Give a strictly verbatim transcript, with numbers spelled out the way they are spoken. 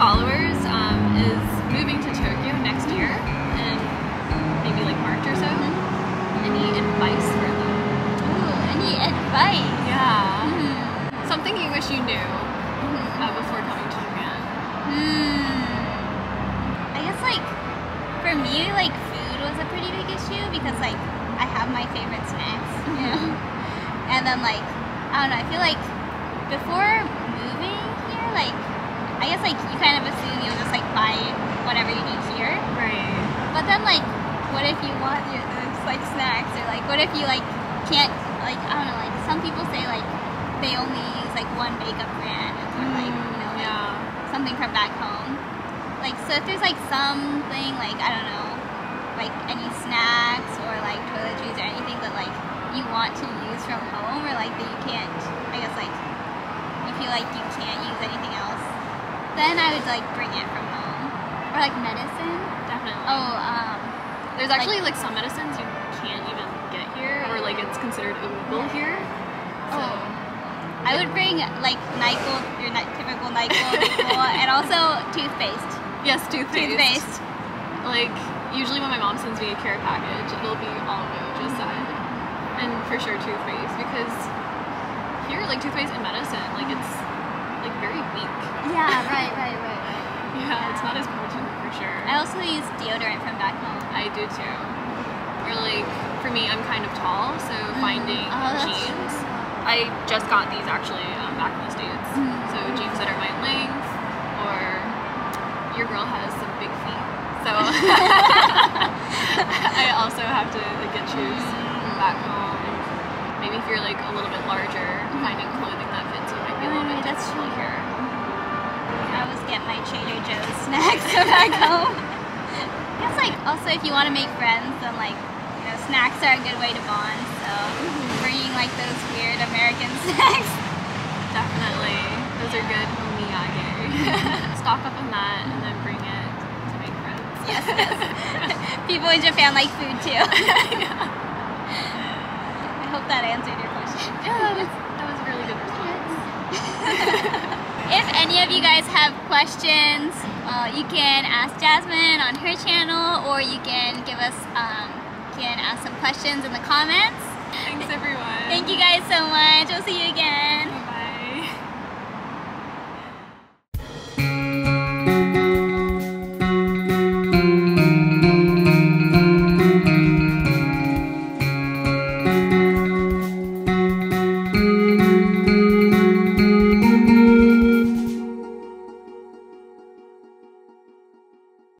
followers um, is moving to Tokyo next year in maybe like March or so. Any advice for them? Ooh, any advice? Yeah. Mm. Something you wish you knew uh, before coming to Japan. Hmm. I guess like for me, like food was a pretty big issue because like I have my favorite snacks, you know, and then like I don't know. I feel like before moving here, like I guess like you kind of assume you'll just like buy whatever you need here, Right. but then like what if you want your those like snacks, or like what if you like can't, like I don't know, like some people say like they only use like one makeup brand or like you know like Yeah. something from back home. Like so if there's like something like I don't know, like any snacks or like toiletries or anything that like you want to use from home, or like that you can't, I guess like you feel like you can't use anything else, then I would like bring it from home. Or like medicine. Definitely. Oh, um There's actually like, some medicines you can't even get here, or like it's considered illegal here. So. Oh. I would bring like NyQuil, your ni- typical NyQuil, and also toothpaste. Yes, toothpaste. Toothpaste. Like, usually when my mom sends me a care package, it'll be all Mojo side. And for sure toothpaste, because here, like, toothpaste and medicine, like, it's, like, very weak. Yeah, right, right, right, right. Yeah, it's not as potent, for sure. I also use deodorant from back home. I do, too. Or, like, for me, I'm kind of tall, so finding Oh, that's jeans. I just got these, actually, um, back in the States. Mm. So, jeans that are my length, or your girl has some big feet. So I also have to like, get shoes back home. Maybe if you're like a little bit larger, finding clothing that fits you might be a little bit Right, that's difficult true. here. I always get my Trader Joe's snacks from back home. I guess like also if you want to make friends, then like you know snacks are a good way to bond. So bringing like those weird American snacks. Definitely. Those are good omiyage. Stock up on that and then bring it to make friends. Yes, yes. People in Japan like food too. Yeah. I hope that answered your question. Yeah, that was, that was a really good response. If any of you guys have questions, uh, you can ask Jasmine on her channel, or you can give us, um, can ask some questions in the comments. Thanks everyone. Thank you guys so much. We'll see you again.